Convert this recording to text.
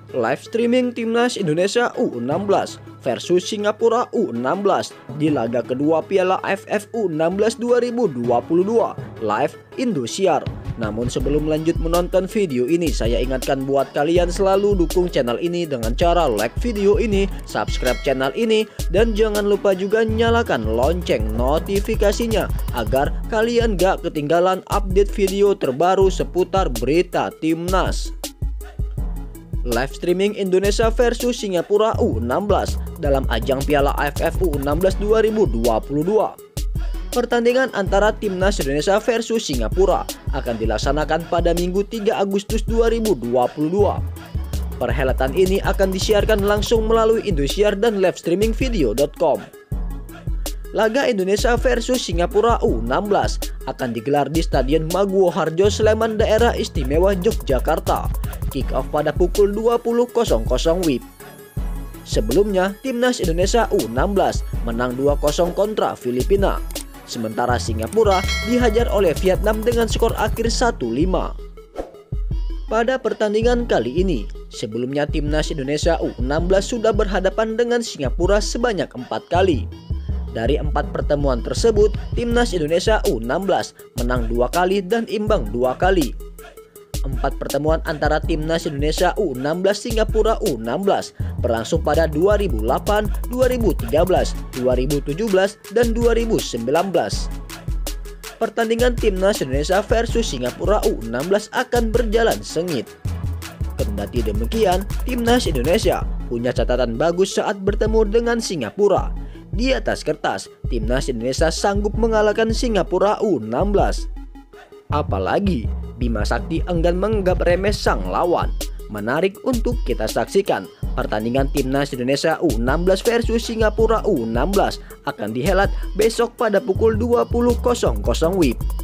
Live streaming Timnas Indonesia U16 versus Singapura U16 di laga kedua Piala AFF U16 2022 live Indosiar. Namun sebelum lanjut menonton video ini, saya ingatkan buat kalian selalu dukung channel ini dengan cara like video ini, subscribe channel ini, dan jangan lupa juga nyalakan lonceng notifikasinya agar kalian gak ketinggalan update video terbaru seputar berita Timnas. Live streaming Indonesia versus Singapura U16 dalam ajang Piala AFF U16 2022. Pertandingan antara Timnas Indonesia versus Singapura akan dilaksanakan pada Minggu 3 Agustus 2022. Perhelatan ini akan disiarkan langsung melalui Indosiar dan livestreamingvideo.com. Laga Indonesia versus Singapura U16 akan digelar di Stadion Maguwo Harjo, Sleman, Daerah Istimewa Yogyakarta. Kick off pada pukul 20.00 WIB. Sebelumnya, Timnas Indonesia U16 menang 2-0 kontra Filipina. Sementara Singapura dihajar oleh Vietnam dengan skor akhir 1-5. Pada pertandingan kali ini, sebelumnya Timnas Indonesia U16 sudah berhadapan dengan Singapura sebanyak 4 kali. Dari 4 pertemuan tersebut, Timnas Indonesia U16 menang 2 kali dan imbang 2 kali. 4 pertemuan antara Timnas Indonesia U16 Singapura U16 berlangsung pada 2008, 2013, 2017, dan 2019. Pertandingan Timnas Indonesia versus Singapura U16 akan berjalan sengit. Kendati demikian, Timnas Indonesia punya catatan bagus saat bertemu dengan Singapura. Di atas kertas, Timnas Indonesia sanggup mengalahkan Singapura U16. Apalagi, Bima Sakti enggan menganggap remeh sang lawan. Menarik untuk kita saksikan, pertandingan Timnas Indonesia U16 versus Singapura U16 akan dihelat besok pada pukul 20.00 WIB.